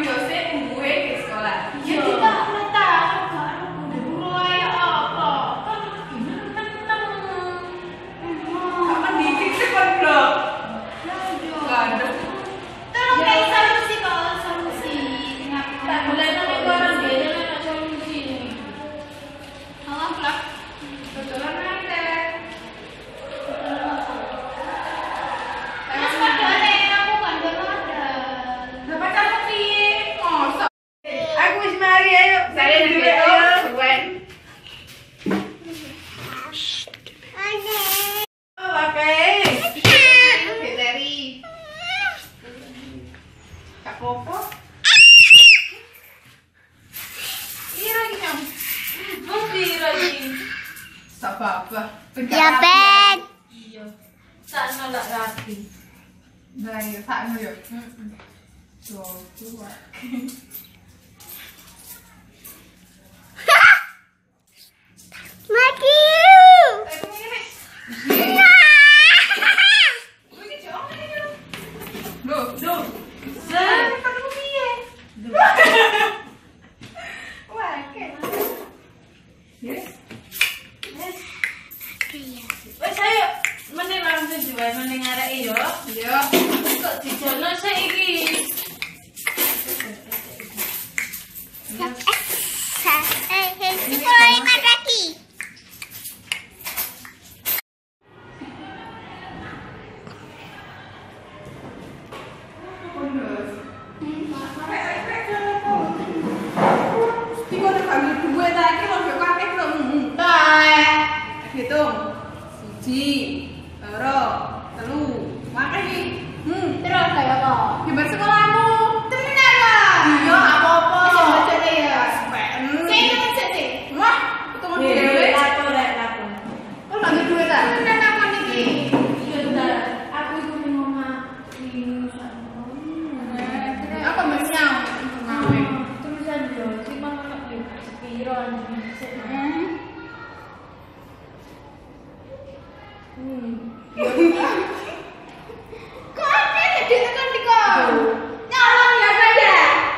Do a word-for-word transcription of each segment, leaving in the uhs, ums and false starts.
biasa gue ke sekolah. Ya kita nggak tahu kan, udah dulu ya apa? Kan gimana menang? Kapan dikit sih blok? Nggak ada. Tolong kayak solusi kok solusi. Tak boleh nanti orang dia nak solusi. Halo blok. Betulan nanti. Mas padahal aku kan belum ada. Dapat apa sih? Mosok. Aku wis mari ayo. Saya dulu ayo. Wen. Oke. Oke dari. Kak Popo. Iya lagi nyam. Mesti lagi. Tak apa-apa. Ya, Ben. Iya. Tak nolak rapi. Nah, ya tak yo. Tuh, tuh. Mati. Duh, duh. Nah, Padu piye? Wah, oke. Yes. wes ayo meneh langsung jual meneh ngarek yo. Yo. Kok dijono saiki? Hei, hei, sekolah lima lagi. Tiga udah panggil dua lagi lo gak pakai belum? Entah. Hitung. Siji, loro, telu. Makasih. Hmm. Terus kayak apa? Gimana sekolahmu? Temenan lah. Iya, apa-apa. Bisa baca deh ya. Pen. Saya ingin sih. Wah, ketemu dewe. Lapo rek lapo. Oh, lagi duit ta? Temenan apa niki? Iya bentar. Aku iku ning omah iki Apa mesnya? Ngawe. tulisan yo, sing mang ono yo sepiro anjing. Hmm. Kok ada di tekan diko? Nyolong ya saya.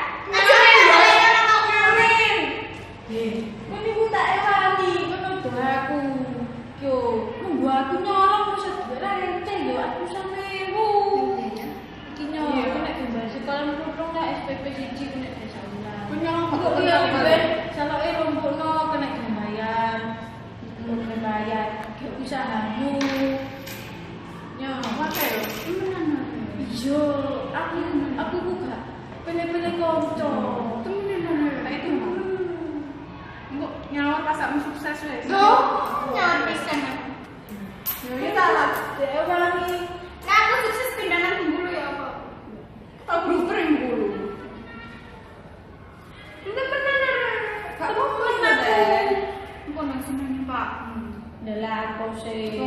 Nyolong. Kan iku tak ewani, kan udah aku. Yo, nunggu aku nyolong wis sedera ente yo aku samewu. Iki nyolong nek gambar sekolah nurung nek S P P siji nek desa ulang. Nyolong Kok kok iya iya ben saloke rombokno kena gambayan. Kena bayar ke usahamu. Yo, Pakai yo. iya, aku aku buka pilih-pilih konco. Temenan. Nah itu mah. Engko nyawar pas kamu sukses wes. Tuh, nyawar pisan. Ya kita lah. Dewe wangi. Nah, aku sukses pindahan dulu ya, Pak. Tak beruber yang dulu. Itu benar. Gak apa-apa deh. Engko nang seneng, Pak. Dalah aku sih.